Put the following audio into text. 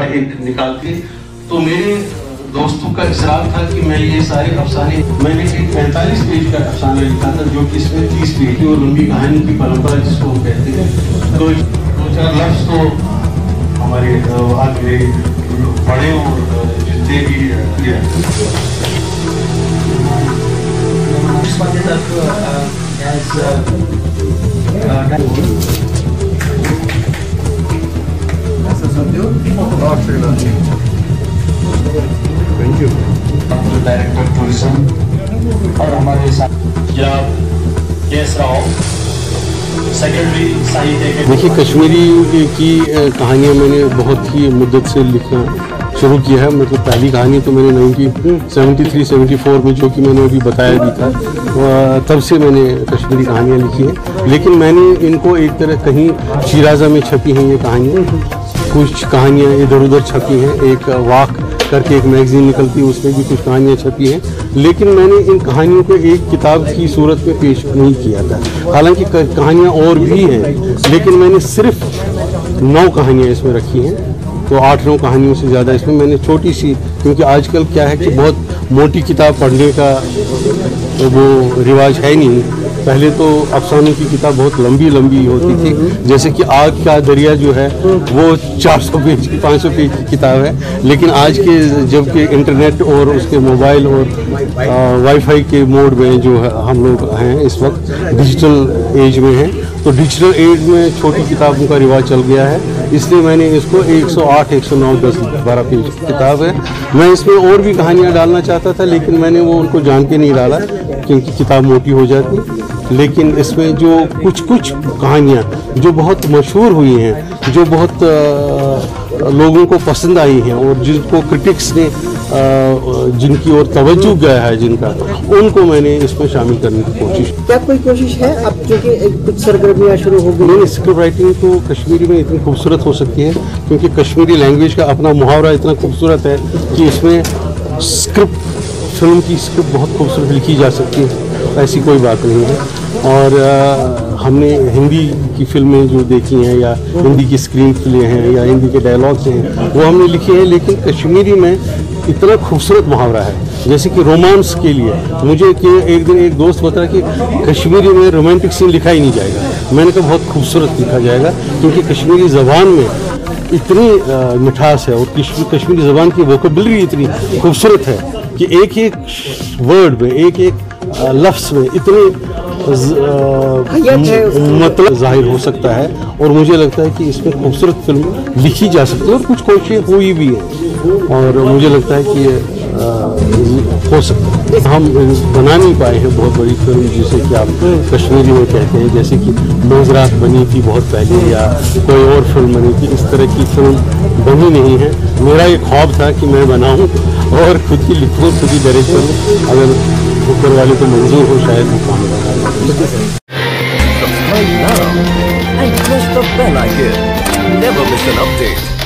एक निकालती। तो मेरे दोस्तों का इसरार था कि मैं ये सारे अफसाने, मैंने एक 45 पेज का अफसाना लिखा था जो कि इसमें 30 पेज की और लंबी कहानी की परंपरा जिसको हम कहते हैं। तो 2-4 लफ्ज़ तो हमारे आगे बड़े और जितने भी थैंक यू डायरेक्टर टूरिज्म और हमारे साथ जनाब केएस राव, सेक्रेटरी साहित्य। देखिए, कश्मीरी की कहानियाँ मैंने बहुत ही मुद्दत से लिखना शुरू किया है। मतलब पहली कहानी तो मैंने 1973-74 में, जो कि मैंने अभी बताया भी था, तब से मैंने कश्मीरी कहानियाँ लिखी हैं। लेकिन मैंने इनको एक तरह, कहीं शीराज़ा में छपी हैं ये कहानियाँ, कुछ कहानियाँ इधर उधर छपी हैं। एक वाक करके एक मैगज़ीन निकलती है, उसमें भी कुछ कहानियाँ छपी हैं। लेकिन मैंने इन कहानियों को एक किताब की सूरत में पेश नहीं किया था। हालांकि कहानियाँ और भी हैं, लेकिन मैंने सिर्फ 9 कहानियाँ इसमें रखी हैं। तो 8-9 कहानियों से ज़्यादा इसमें मैंने छोटी सी, क्योंकि आजकल क्या है कि बहुत मोटी किताब पढ़ने का वो रिवाज है नहीं। पहले तो अफसानों की किताब बहुत लंबी लंबी होती थी, जैसे कि आग का दरिया जो है वो 400 पेज की, 500 पेज की किताब है। लेकिन आज के जबकि इंटरनेट और उसके मोबाइल और वाईफाई के मोड में जो है हम लोग हैं, इस वक्त डिजिटल एज में हैं, तो डिजिटल एज में छोटी किताबों का रिवाज चल गया है। इसलिए मैंने इसको 108, 109, 10, 12 पेज की किताब है। मैं इसमें और भी कहानियाँ डालना चाहता था, लेकिन मैंने वो उनको जान के नहीं डाला क्योंकि किताब मोटी हो जाती। लेकिन इसमें जो कुछ कहानियाँ जो बहुत मशहूर हुई हैं, जो बहुत लोगों को पसंद आई हैं और जिनको क्रिटिक्स ने जिनकी ओर तवज्जो गया है जिनका, उनको मैंने इसमें शामिल करने की कोशिश। क्या कोई कोशिश है अब, क्योंकि कुछ सरगर्मियाँ शुरू हो गई? नहीं, स्क्रिप्ट राइटिंग तो कश्मीरी में इतनी खूबसूरत हो सकती है क्योंकि कश्मीरी लैंग्वेज का अपना मुहावरा इतना खूबसूरत है कि इसमें फिल्म की स्क्रिप्ट बहुत खूबसूरत लिखी जा सकती है, ऐसी कोई बात नहीं है। और हमने हिंदी की फिल्में जो देखी हैं या हिंदी की स्क्रीन प्ले हैं या हिंदी के डायलॉग्स हैं वो हमने लिखे हैं, लेकिन कश्मीरी में इतना खूबसूरत मुहावरा है। जैसे कि रोमांस के लिए मुझे कि एक दिन एक दोस्त बताया कि कश्मीरी में रोमांटिक सीन लिखा ही नहीं जाएगा। मैंने कहा बहुत खूबसूरत लिखा जाएगा, क्योंकि कश्मीरी ज़बान में इतनी मिठास है और कश्मीरी ज़बान की वोकेबलरी इतनी खूबसूरत है कि एक एक वर्ड में, एक एक लफ्ज़ में इतने मतलब जाहिर हो सकता है। और मुझे लगता है कि इसमें खूबसूरत फिल्म लिखी जा सकती है और कुछ कोशिशें हुई भी हैं, और मुझे लगता है कि ये हो सकता है। हम बना नहीं पाए हैं बहुत बड़ी फिल्म जिसे कि आप कश्मीरी में कहते हैं, जैसे कि मोज़रात बनी थी बहुत पहले या कोई और फिल्म बनी थी, इस तरह की फिल्म बनी नहीं है। मेरा एक ख्वाब था कि मैं बनाऊँ और खुद ही लिखूँ, खुद ही डायरेक्ट करूँ। अगर ऊपर वाले को मंजूर हो शायद वो काम बना। Subscribe now and press the bell icon. Never miss an update.